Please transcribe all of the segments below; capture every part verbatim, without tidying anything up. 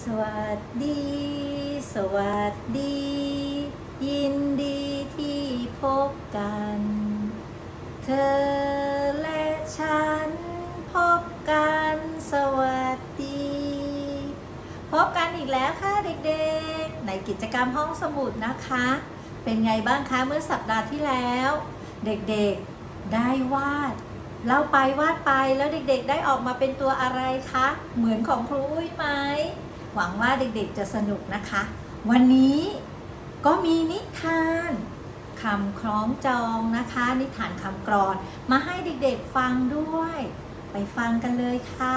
สวัสดี สวัสดี ยินดีที่พบกัน เธอและฉันพบกัน สวัสดี พบกันอีกแล้วค่ะเด็กๆในกิจกรรมห้องสมุดนะคะ เป็นไงบ้างคะเมื่อสัปดาห์ที่แล้ว เด็กๆได้วาดเล่าไปวาดไปแล้วเด็กๆได้ออกมาเป็นตัวอะไรคะเหมือนของครูอุ้ยไหมหวังว่าเด็กๆจะสนุกนะคะ วันนี้ก็มีนิทานคำคล้องจองนะคะนิทานคำกลอนมาให้เด็กๆฟังด้วยไปฟังกันเลยค่ะ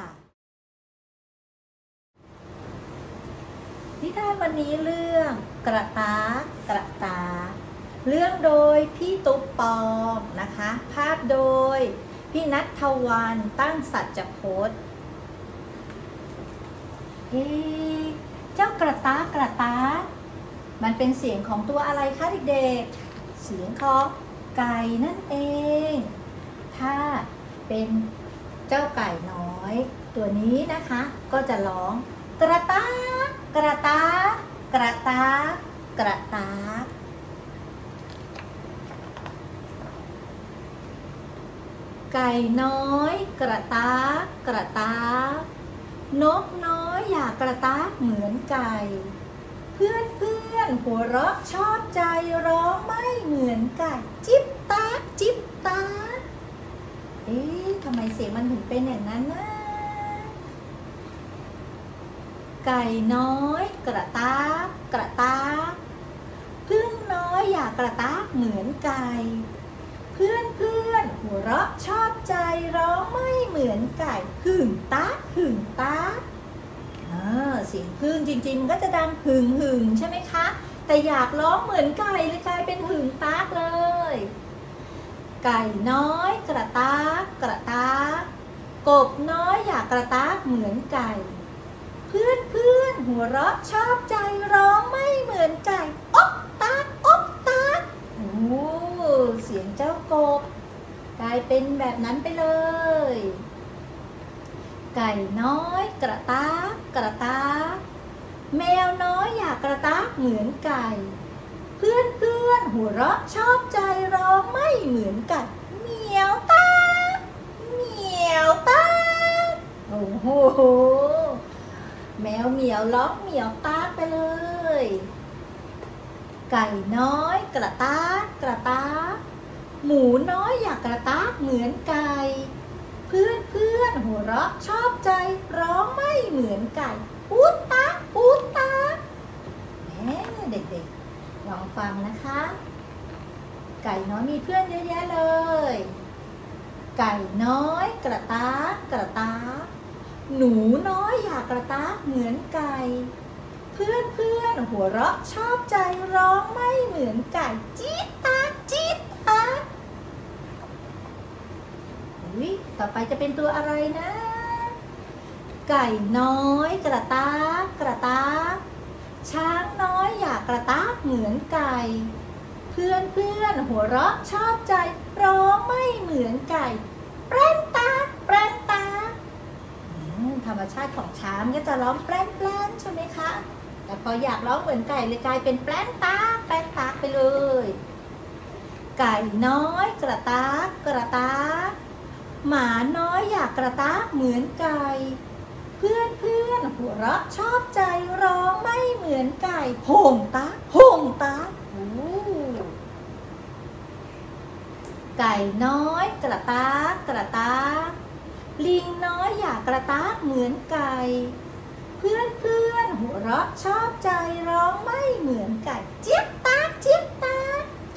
นิทานวันนี้เรื่องกระตากกระตาเรื่องโดยพี่ตุ๊กปองนะคะภาพโดยพี่ณัฐวันตั้งสัจพจน์เอ๊ะเจ้ากระตากกระตามันเป็นเสียงของตัวอะไรคะเด็กๆเสียงของไก่นั่นเองถ้าเป็นเจ้าไก่น้อยตัวนี้นะคะก็จะร้องกระตากกระตากกระตากกระตากไก่น้อยกระตากกระตากนกน้อยอยากกระตากเหมือนไก่เพื่อนเพื่อนหัวเราะชอบใจร้องไม่เหมือนไก่จิ๊บตาจิ๊บตาเอ๊ะทำไมเสียงมันถึงเป็นอย่างนั้นนะไก่น้อยกระตากกระตากพึ่งน้อยอยากกระตากเหมือนไก่เพื่อนเพื่อนหัวเราะชอบใจร้องไม่เหมือนไก่หึ่งตาหึ่งตาเออเสียงพึ่งจริงๆมันก็จะดังหึ่งหึ่งใช่ไหมคะแต่อยากร้องเหมือนไก่เลยกลายเป็นหึ่งตาเลยไก่น้อยกระตากกระตากกบน้อยอยากกระตากเหมือนไก่เพื่อนเพื่อนหัวเราะชอบใจร้องไม่เหมือนไก่อ๊บตาอ๊บตาโอ้เสียงเจ้ากบกลายเป็นแบบนั้นไปเลยไก่น้อยกระตากกระตากแมวน้อยอยากกระตากเหมือนไก่เพื่อนเพื่อนหัวเราะชอบใจร้องไม่เหมือนไก่เหมียวตาเหมียวตาโอ้โหแมวเหมียวร้องเหมียวตากไปเลยไก่น้อยกระตากกระตากหมูน้อยอยากกระตากเหมือนไก่เพื่อนเพื่อนหัวเราะชอบใจร้องไม่เหมือนไก่อูดตากอูดตากแหมเด็กๆลองฟังนะคะไก่น้อยมีเพื่อนเยอะแยะเลยไก่น้อยกระตากกระตากหนูน้อยอยากกระตากเหมือนไก่เพื่อนเพื่อนหัวเราะชอบใจร้องไม่เหมือนไก่จี๊ดตาจี๊ดตาอุ้ยต่อไปจะเป็นตัวอะไรนะไก่น้อยกระตากกระตากช้างน้อยอยากกระตากเหมือนไก่เพื่อนเพื่อนหัวเราะชอบใจร้องไม่เหมือนไก่แปรนตาแปรนตาธรรมชาติของช้างก็จะร้องแปรนแปรนใช่ไหมคะแต่พออยากร้องเหมือนไก่เลยกลายเป็นแปรนตาแปรนตาไปเลยไก่น้อยกระตากกระตากหมาน้อยอยากกระตากเหมือนไก่เพื่อนเพื่อนหัวเราะชอบใจร้องไม่เหมือนไก่โห่งตาโห่งตาไก่น้อยกระตากกระตากลิงน้อยอยากกระตากเหมือนไก่เพื่อนเพื่อนหัวเราะชอบใจร้องไม่เหมือนไก่เจี๊ยบตาเจี๊ยบตา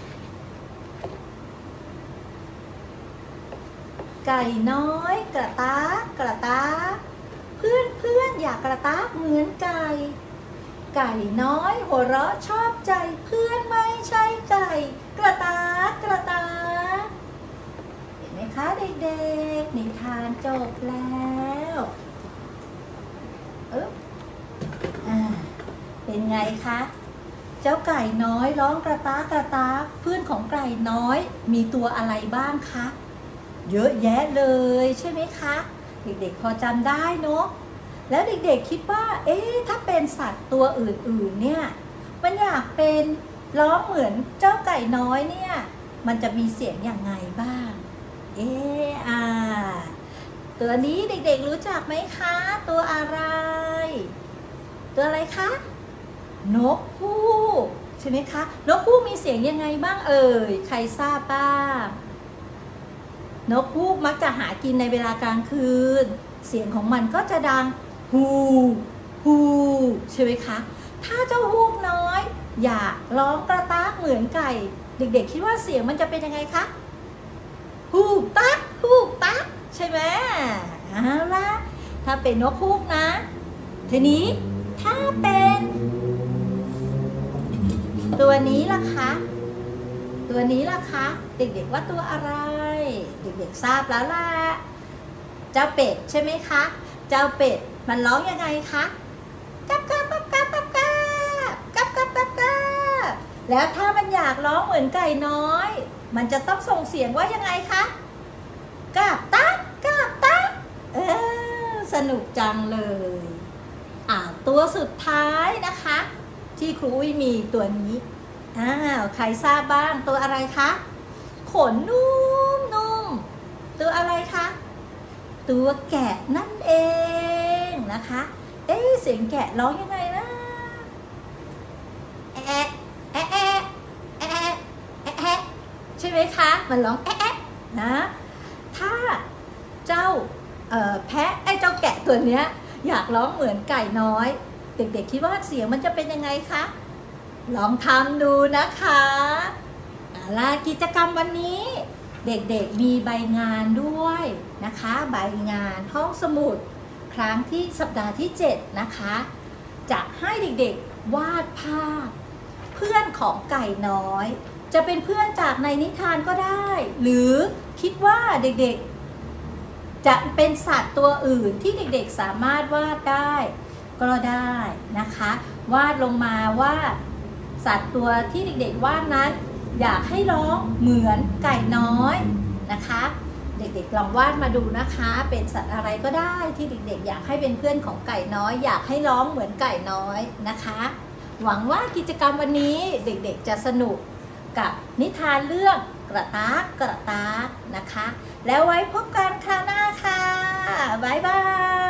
ไก่น้อยกระตากกระตากเพื่อนเพื่อนอยากกระตากเหมือนไก่ไก่น้อยหัวเราะชอบใจเพื่อนไม่ใช่ไก่กระตากกระตากเห็นไหมคะเด็กๆนิทานจบแล้วเอออ่าเป็นไงคะเจ้าไก่น้อยร้องกระตากกระตากเพื่อนของไก่น้อยมีตัวอะไรบ้างคะเยอะแยะเลยใช่ไหมคะเด็กๆพอจำได้เนาะแล้วเด็กๆคิดว่าเอ๊ะถ้าเป็นสัตว์ตัวอื่นๆเนี่ยมันอยากเป็นร้องเหมือนเจ้าไก่น้อยเนี่ยมันจะมีเสียงอย่างไงบ้างเอ๊ะอ่าตัวนี้เด็กๆรู้จักไหมคะตัวอะไรตัวอะไรคะนกฮูกใช่ไหมคะนกฮูกมีเสียงยังไงบ้างเอ่ยใครทราบบ้างนกฮูกมักจะหากินในเวลากลางคืนเสียงของมันก็จะดังฮูฮูใช่ไหมคะถ้าเจ้าฮูกน้อยอยากร้องกระตากเหมือนไก่เด็กๆคิดว่าเสียงมันจะเป็นยังไงคะฮูกตักฮูกตักใช่ไหมเอาล่ะถ้าเป็นนกฮูกนะทีนี้ถ้าเป็นตัวนี้ล่ะคะตัวนี้ล่ะคะเด็กๆว่าตัวอะไรเด็กๆทราบแล้วล่ะเจ้าเป็ดใช่ไหมคะเจ้าเป็ดมันร้องยังไงคะกับกับกับกับกับกับกับกับกับกับแล้วถ้ามันอยากร้องเหมือนไก่น้อยมันจะต้องส่งเสียงว่ายังไงคะกับตักกับตักเออสนุกจังเลยอ่าตัวสุดท้ายนะคะที่ครูอุ้ยมีตัวนี้อ้าวใครทราบบ้างตัวอะไรคะขนนุ่มนุ่มตัวอะไรคะตัวแกะนั่นเองนะคะเอ๊ะเสียงแกะร้องยังไงนะแอะแอะแอะแอะแอะแอะใช่ไหมคะมันร้องแอะแอะนะถ้าเจ้าเอ่อแพะไอ้เจ้าแกะตัวเนี้ยอยากร้องเหมือนไก่น้อยเด็กๆคิดว่าเสียงมันจะเป็นยังไงคะลองทำดูนะคะเอาล่ะกิจกรรมวันนี้เด็กๆมีใบงานด้วยนะคะใบงานห้องสมุดครั้งที่สัปดาห์ที่เจ็ดนะคะจะให้เด็กๆวาดภาพเพื่อนของไก่น้อยจะเป็นเพื่อนจากในนิทานก็ได้หรือคิดว่าเด็กๆจะเป็นสัตว์ตัวอื่นที่เด็กๆสามารถวาดได้ก็ได้นะคะวาดลงมาว่าสัตว์ตัวที่เด็กๆวาดนั้นอยากให้ร้องเหมือนไก่น้อยนะคะเด็กๆลองวาดมาดูนะคะเป็นสัตว์อะไรก็ได้ที่เด็กๆอยากให้เป็นเพื่อนของไก่น้อยอยากให้ร้องเหมือนไก่น้อยนะคะหวังว่ากิจกรรมวันนี้เด็กๆจะสนุกกับนิทานเรื่องกระตากกระตากนะคะแล้วไว้พบกันคราวหน้าค่ะบ๊ายบาย